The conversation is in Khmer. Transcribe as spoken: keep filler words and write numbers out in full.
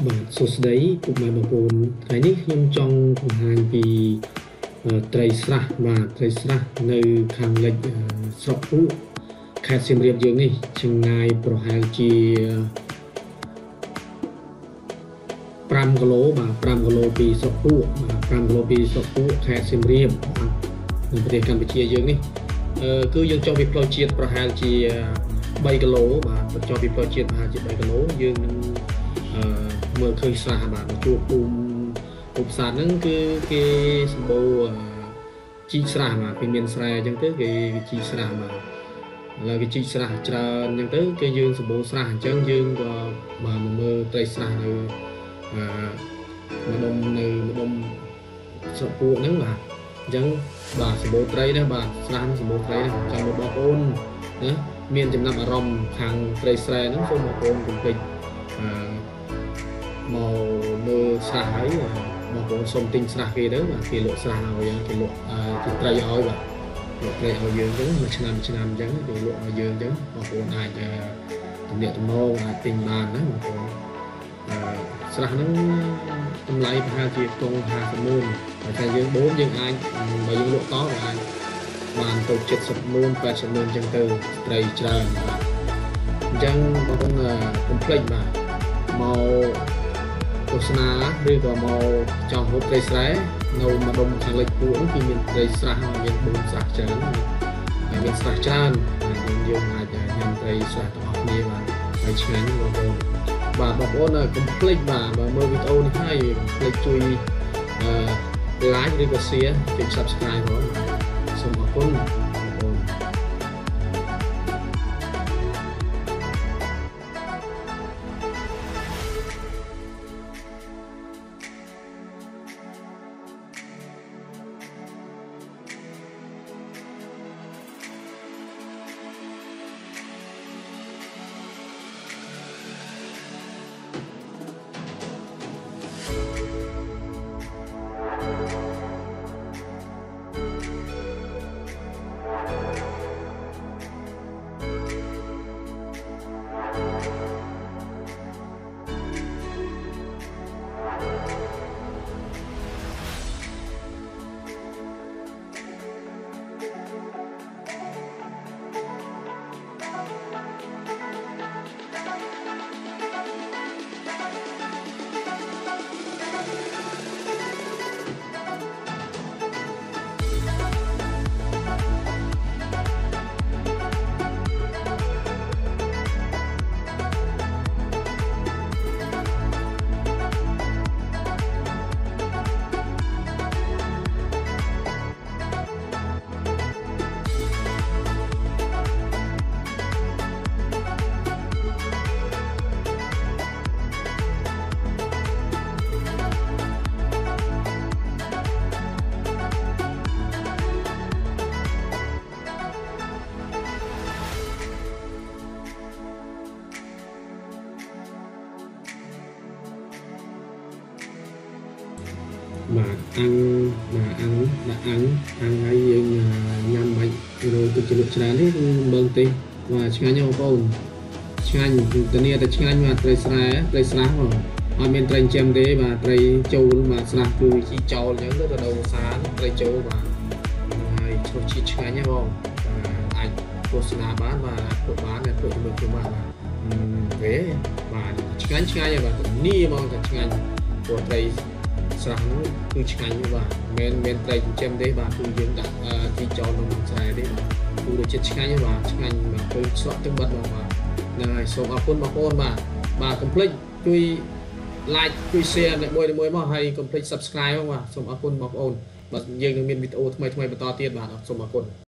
បាទសួស្តីពុកម៉ែបងប្អូនថ្ងៃនេះខ្ញុំចង់បង្ហាញពីត្រីស្រះបាទត្រីស្រះនៅខាងលិចស្រុកពួកខេត្តសៀមរាបយើងនេះចម្ងាយប្រហែលជា5គីឡូបាទ5គីឡូពីស្រុកពួកបាទ5គីឡូពីស្រុកពួកខេត្តសៀមរាបនៅប្រទេសកម្ពុជាយើងនេះគឺយើងចង់ពីផ្លូវជាតិប្រហែលជា3គីឡូបាទបញ្ចុះពីផ្លូវជាតិប្រហែលជា3គីឡូយើងនឹងមើលឃើញស្រះបាទជួបភូមិភូមិសាស្ត្រហ្នឹងគឺគេសម្បូរជីកស្រះបាទពីមានស្រែអញ្ចឹងទៅគេជីកស្រះបាទឥឡូវគេជីកស្រះច្រើនអញ្ចឹងទៅគេយើងសម្បូរស្រះអញ្ចឹងយើងក៏បាទមកមើលត្រីស្រះនៅម្ដុំនៅម្ដុំស្រុកពួកហ្នឹងបាទអញ្ចឹងបាទសម្បូរត្រីណាបាទស្រះសម្បូរត្រីណាចង់បងប្អូនណាមានចំណាប់អារម្មណ៍ខាងត្រីស្រែហ្នឹងសូមបងប្អូនកុំភ្លេចមកមើលស្រះហើយបងប្អូនសុំទិញស្រះគេទៅបាទគេលក់ស្រះឲ្យគេលក់ជាត្រីឲ្យបាទលក់ត្រីឲ្យយើងទៅមួយឆ្នាំមួយឆ្នាំអញ្ចឹងគេលក់ឲ្យយើងអញ្ចឹងបងប្អូនអាចទំនាក់ទំនងអាចទិញបានណាបងប្អូនស្រះហ្នឹងតម្លៃប្រហែលជាខ្ទង់ห้าสิบម៉ឺនតែតែយើងបូនយើងអាចបើយើងលក់តក៏អាចបានទៅเจ็ดสิบម៉ឺនแปดสิบម៉ឺនអញ្ចឹងទៅត្រីច្រើនបាទអញ្ចឹងបងប្អូនកុំភ្លេចបាទមកទស្សនាឬក៏មកចង់ហូបត្រីស្រែនៅម្ដុំខាងលិចពួកគឺមានត្រីស្រះមានបូនស្រះច្រើនហើយមានស្រះច្រើនយើងយើងអាចញ៉ាំត្រីស្រះទាំងអស់គ្នាបាទហើយឆ្ងាញ់បងប្អូនបាទបងប្អូនកុំភ្លេចបាទបើមើលវីដេអូនេះហើយកុំភ្លេចជួយអឺ like ឬក៏ share ជួយ subscribe ផងសូមអរគុណបងប្អូនបាទអាំងបាទអាំងដាក់អាំងអាំងហើយយើងញ៉ាំបាច់រយទឹកជ្រលក់ច្រើននេះគឺមើងទេបាទឆ្ងាញ់បងប្អូនឆ្ងាញ់ធានាតែឆ្ងាញ់បាទត្រីស្រែត្រីស្រះបងអត់មានត្រីចិញ្ចឹមទេបាទត្រីចូលបាទស្រះគឺជីចោលអញ្ចឹងទៅដល់សាត្រីចូលបាទហើយឈ្មោះជាតិឆ្ងាញ់ហ៎បងអាចទស្សនាបានបាទធ្វើបានតែធ្វើជាមួយខ្ញុំបាទវេបាទឆ្ងាញ់ឆ្ងាញ់បាទនេះហ្មងតែឆ្ងាញ់ព្រោះត្រីស្រះនោះគឺឆ្ងាញ់បាទមិនមែនត្រីចិញ្ចឹមទេបាទគឺយើងដាក់ទីចោលក្នុងស្រែទេបាទគឺរសជាតិឆ្ងាញ់បាទឆ្ងាញ់បាទគឺស្រក់ទឹកបិទបងបាទហ្នឹងហើយសូមអរគុណបងប្អូនបាទបាទកុំភ្លេចជួយ like ជួយ share អ្នកមួយមួយមកហើយកុំភ្លេច subscribe ផងបាទសូមអរគុណបងប្អូនបាទយើងនឹងមានវីដេអូថ្មីថ្មីបន្តទៀតបាទសូមអរគុណ